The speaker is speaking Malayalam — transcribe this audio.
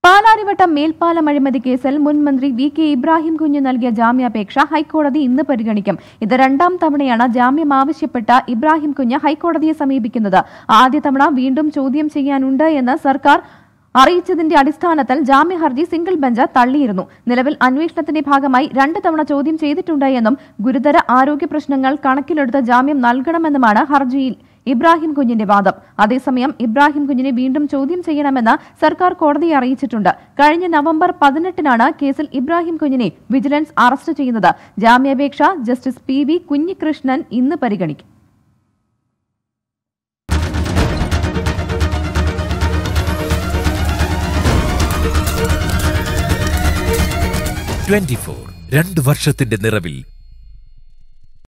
പാലാരിവട്ടം മേൽപ്പാലം അഴിമതി കേസിൽ മുൻ മന്ത്രി വി.കെ. ഇബ്രാഹിം കുഞ്ഞ് നൽകിയ ജാമ്യാപേക്ഷ ഹൈക്കോടതി ഇന്ന് പരിഗണിക്കും. ഇത് രണ്ടാം തവണയാണ് ജാമ്യം ആവശ്യപ്പെട്ട ഇബ്രാഹിം കുഞ്ഞ് ഹൈക്കോടതിയെ സമീപിക്കുന്നത്. ആദ്യ തവണ വീണ്ടും ചോദ്യം ചെയ്യാനുണ്ട് എന്ന് സർക്കാർ അറിയിച്ചതിന്റെ അടിസ്ഥാനത്തിൽ ജാമ്യ ഹർജി സിംഗിൾ ബെഞ്ച് തള്ളിയിരുന്നു. നിലവിൽ അന്വേഷണത്തിന്റെ ഭാഗമായി 2 തവണ ചോദ്യം ചെയ്തിട്ടുണ്ട് എന്നും ഗുരുതര ആരോഗ്യ പ്രശ്നങ്ങൾ കണക്കിലെടുത്ത് ജാമ്യം നൽകണമെന്നുമാണ് ഹർജിയിൽ ഇബ്രാഹിം കുഞ്ഞിന്റെ വാദം. അതേസമയം ഇബ്രാഹിം കുഞ്ഞിനെ വീണ്ടും ചോദ്യം ചെയ്യണമെന്ന് സർക്കാർ കോടതിയെ അറിയിച്ചിട്ടുണ്ട്. കഴിഞ്ഞ നവംബർ 18-നാണ് കേസിൽ ഇബ്രാഹിം കുഞ്ഞിനെ വിജിലൻസ് അറസ്റ്റ് ചെയ്യുന്നത്. ജാമ്യാപേക്ഷ ജസ്റ്റിസ് പി.വി. കുഞ്ഞികൃഷ്ണൻ ഇന്ന് പരിഗണിക്കും. 24 2 വർഷത്തിന്റെ നിറവിൽ